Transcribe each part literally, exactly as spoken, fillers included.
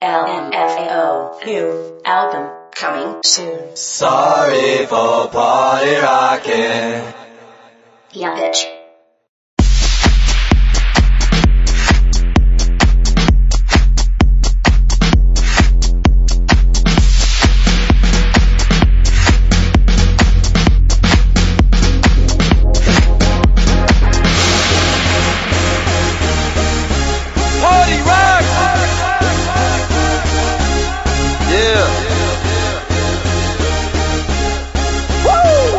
L M F A O. New album coming soon. Sorry for party rocking. Yeah, bitch. Party rock! Yeah. Woo!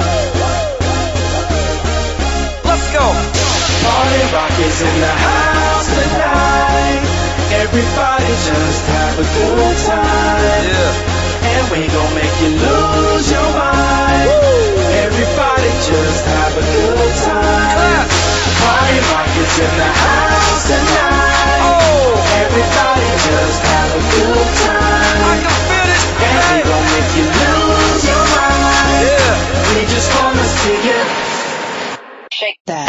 Let's go. Party rock is in the house tonight. Everybody just have a good time. Yeah. And we gon' make you lose your mind. Woo! Everybody just have a good time. Clap. Party rock is in the house tonight. Oh. Everybody just have a good time. I can feel it. And we gon' make you lose your mind. Yeah. We just wanna see you Shake that.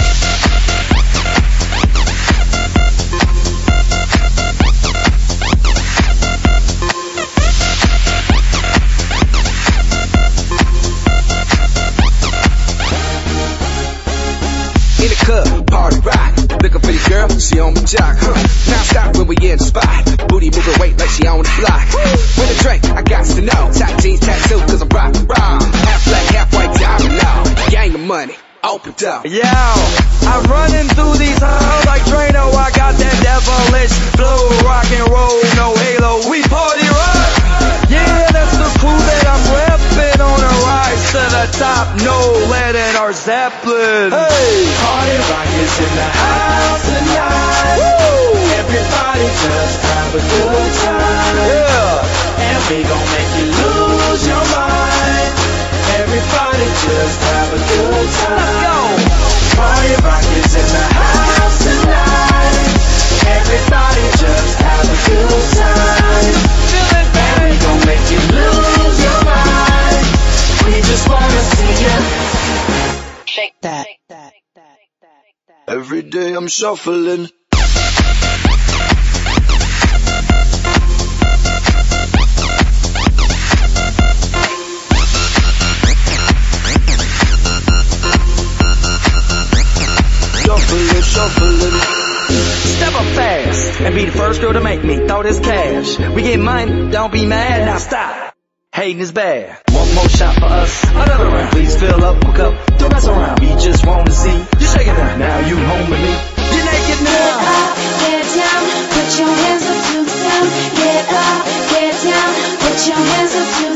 In the club, party rock. Looking for your girl, she on my jock, huh? Now stop when we in the spot. Booty moving weight like she on the block. With a drink, I got to know. Tight jeans, tattoo, cause I'm rock, rock. Half black, half white, diamond now. Gang of money, open up. Yo, I'm running through these halls like Drano. I got that devilish flow, rock and roll, no halo. We party rock. Yeah, that's the crew that I'm reppin' on a rise to the top. No lead in our Zeppelin. Hey, party rock is in the house tonight. Woo! Everybody just have a good time. Yeah, and we gon' make you lose your mind. Everybody just have a good time. Let's go. Party rock is in the house tonight. Everybody just have a good time. Feeling bad. And we gon' make you lose your mind. We just wanna see you Shake that. every day. I'm shuffling. Shuffling, shuffling. Step up fast and be the first girl to make me throw this cash. We get money, don't be mad, now stop. Hating is bad. One more shot for us, another round. Please fill up my cup, don't mess around. We just wanna see you shaking down. Now you home with me. You're naked now. Get up, get down, put your hands up to the sound. Get up, get down, put your hands up to